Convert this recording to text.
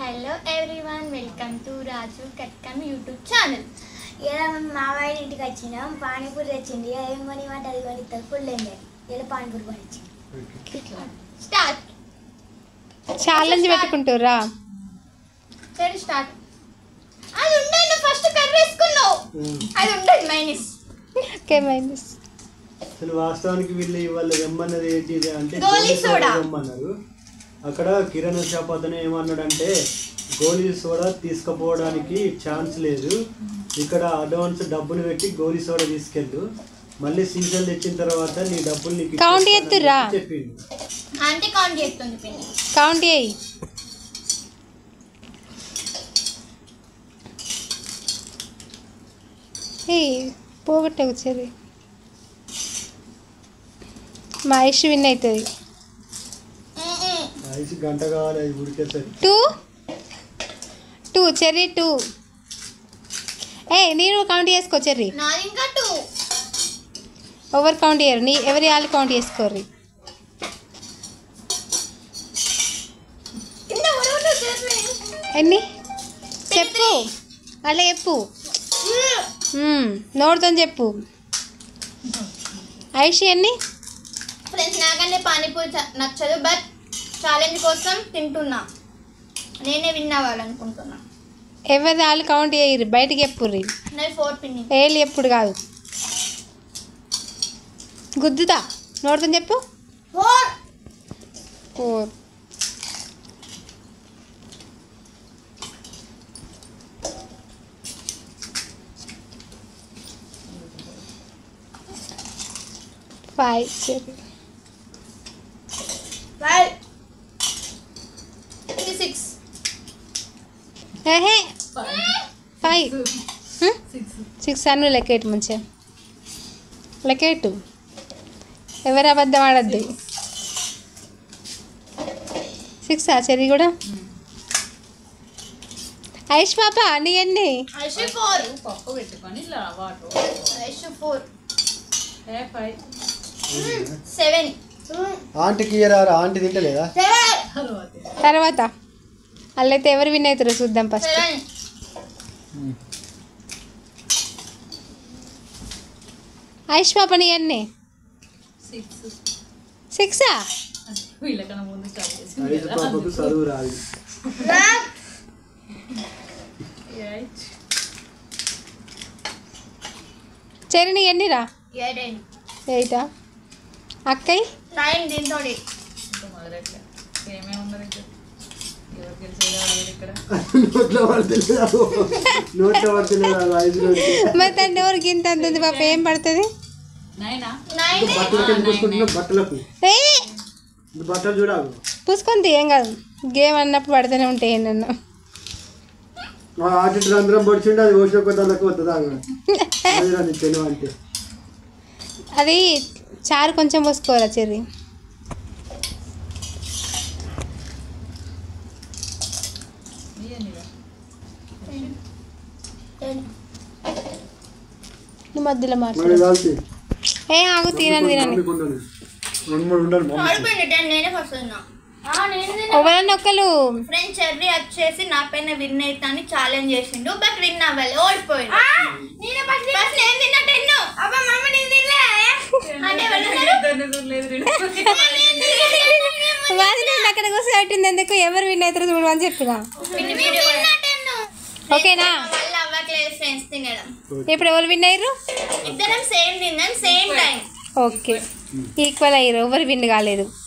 Hello everyone, welcome to Raju Katkam YouTube channel. ఇలా మేము మావాడి ఇంటికి వచ్చినాం. పానీపూరి తెచ్చింది. ఏం కొని మాట అది కొని ఫుల్ ఎంజాయ్. ఇలా పానీపూరి కొనిచ్చింది. స్టార్ట్. ఛాలెంజ్ పెట్టుకుంటారా? సరే స్టార్ట్. అది ఉండండి, ఫస్ట్ కర్రీ వేసుకున్నావు. అది ఉండండి మైనస్. Okay minus. అసలు వాస్తవానికి వీళ్ళు ఇవాళ రమ్మన్నది ఏంటి అంటే గోలీ సోడా రమ్మన్నారు. అక్కడ కిరాణా షాప్ అతను ఏమన్నాడంటే గోలీ సోడా తీసుకుపోవడానికి ఛాన్స్ లేదు, ఇక్కడ అడ్వాన్స్ డబ్బులు పెట్టి గోలీ సోడా తీసుకెళ్ళు, మళ్ళీ సీజన్ తెచ్చిన తర్వాత నీ డబ్బులు నీకు కౌంట్ చేస్తుర్రా చెప్పిండు. అంటే కౌంట్ చేస్తుంది పిన్ని. కౌంట్ చేయి. పోగొట్టే వచ్చేది మా ఐష్ విన్ అవుతుంది. ఐసి గంట కావాలి, అది ఉడికేసరి. 2 చెర్రీ 2. నేను కౌంట్ చేసుకో చెర్రీ. నాది ఇంకా 2. ఓవర్ కౌంట్ చేయరు, ఎవరి వాళ్ళు కౌంట్ చేసుకోర్రి. ఎన్ని చెప్పు, అలా చెప్పు, నోడుతో చెప్పు. ఐషి ఎన్ని? ఫ్రెండ్స్, నాకంటే పానీపూరి నచ్చదు, బట్ ఛాలెంజ్ కోసం తింటున్నా. నేనే విన్ అవ్వాలనుకుంటున్నా. ఎవరి వాళ్ళు కౌంట్ చేయరు, బయటకి చెప్పుర్రి. నాది 4 పిన్ని. ఏళ్ళు ఎప్పుడు కాదు, గుద్దుతా. నోడుతో చెప్పు. 4. Five. 5 6 5 6 అను లెక్కెట్టు, మంచిగా లెక్కెట్టు. ఎవరు అబద్ధం ఆడద్దు. 6 చెరి కూడా. ఐష్ పాప నీ ఎన్ని? ఐషు 4. పప్పు పెట్టుకొని ఐషు 4. 7. ఆంటీకి ఇయ్యరారా, ఆంటీ తింటలేదా? తర్వాత వాళ్ళైతే ఎవరు విన్ అవుతారో చూద్దాం ఫస్ట్. 7. ఐష్ పాప నీ ఎన్ని? 6. వీళ్ళకన్నా ముందు స్టార్ట్ చేసి ఐదు పాపకు చదువు రాదు. చెరి నీ ఎన్నిరా? 8. 8. అక్కయ్య 9. దీంతో మొదలెట్లా ఏమేమి ఉన్నది ఎవరు గెలిచేది ఇక్కడ నోట్లో పడతలేదు, నోట్లో పడతలేదు. ఐదు మరి తన డోర్కి ఇంత అంతుంది పాప, ఏం పడుతుంది? 9 బట్టలకి ఎందుకు పూసుకుంటున్నావు? బట్టలకు బట్టలు చూడాలి. పూసుకొని ఏం కాదు, గేమ్ అన్నప్పుడు పడుతూనే ఉంటాయి. ఏంటన్నా ఆర్టిస్టులు అందరం పడిచిండే, అది ఓసిన కొద్దాలకు వస్తుందా అది తెలివి అంటే. అది చారు కొంచెం పోసుకోవాలా చెర్రీ. నువ్వు మధ్యలో మాట్లాడు. ఆగు, తినండి. రెండు మూడు ఉండాలి. ఆడిపోయింది. 10 నేనే ఫస్ట్ ఉన్నా. ఎవరన్నా ఒకళ్ళు ఫ్రెండ్ చెర్రీ వచ్చేసి నా పైన విన్ అవుతా అని ఛాలెంజ్ చేసిండు, బట్ విన్ అవ్వాలి, ఓడిపోయిండు. ఫస్ట్ నేను తిన్నా 10. అబ్బా మమ్మీ నేను తినలే అంటే వాళ్ళు అక్కడ కూర్చో పెట్టింది ఎందుకు, ఎవరు విన్ అవుతారో చూడమని చెప్పిన. ఓకేనా? మళ్ళీ అవ్వట్లేదు ఫ్రెండ్స్ తినడం. ఇప్పుడు ఎవరు విన్ అయ్యారు? ఇద్దరం సేమ్ తిన్నాం, సేమ్ టైం. ఓకే, ఈక్వల్ అయ్యారు, ఎవరు విన్ కాలేదు.